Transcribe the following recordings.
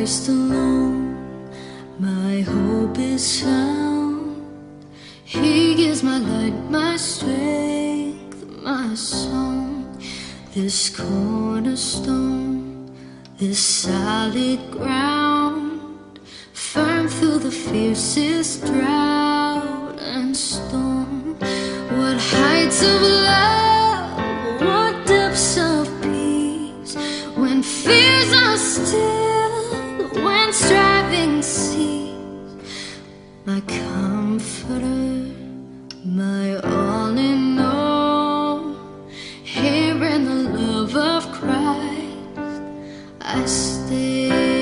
Christ alone my hope is found. He is my light, my strength, my song. This cornerstone, this solid ground, firm through the fiercest drought and storm. What heights of love, what depths of peace, when fears are still, when striving cease. My comforter, my all in all, here in the love of Christ I stay.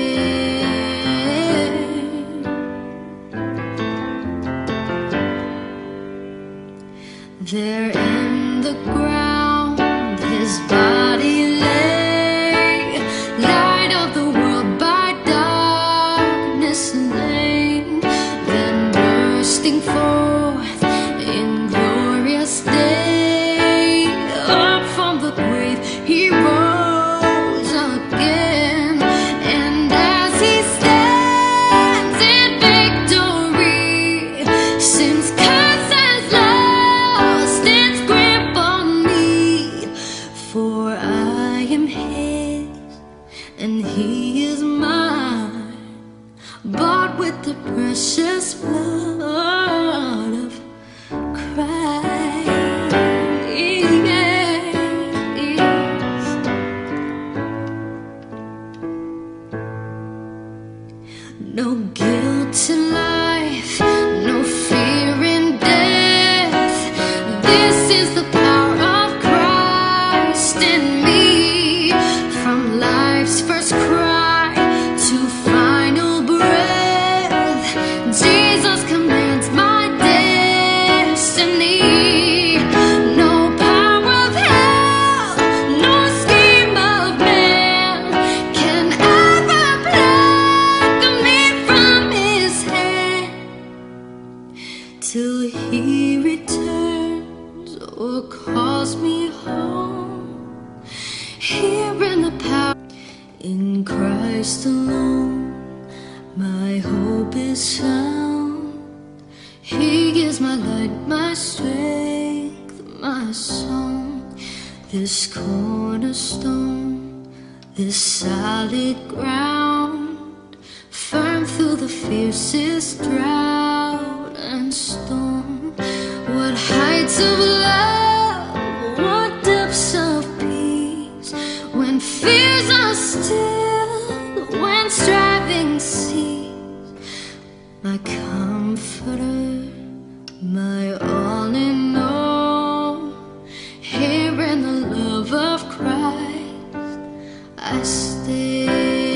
There in the ground his body lay, light of the world by darkness slain, then bursting forth in glorious day, up from the grave he rose again. And as he stands in victory, sin's curse has lost its grip on me. For I am his and he is mine, bought with the precious blood of Christ. No guilt in life, no fear in death. This is the power of Christ in me. From life's first cry to final breath, Jesus commands my destiny. No power of hell, no scheme of man can ever pluck me from his hand, till he returns or calls me home. Here in the power in Christ alone my hope is found. He is my light, my strength, my song. This cornerstone, this solid ground, firm through the fiercest drought and storm. What heights of love, what depths of peace, when fears are still, when striving cease. My comforter, my all in all, here in the love of Christ I stay.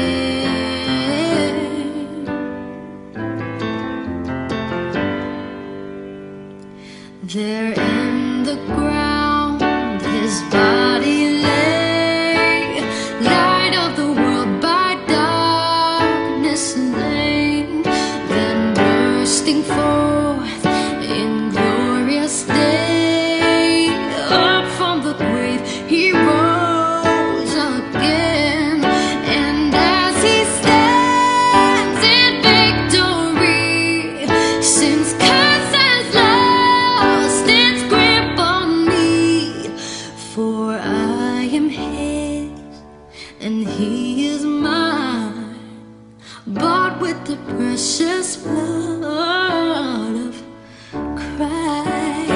There in the ground his body lay, light of the world by darkness slain, then bursting forth in glorious day, up from the grave he rose again. And as he stands in victory, sin's curse has lost its grip on me. For I am his and he is mine, bought with the precious blood of Christ.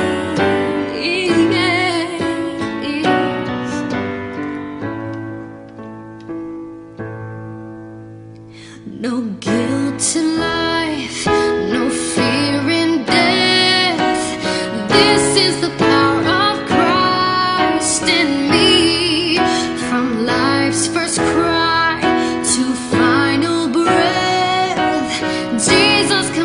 No guilt in life, no fear in death. This is the power of Christ in me. From life's first cry to final breath, Jesus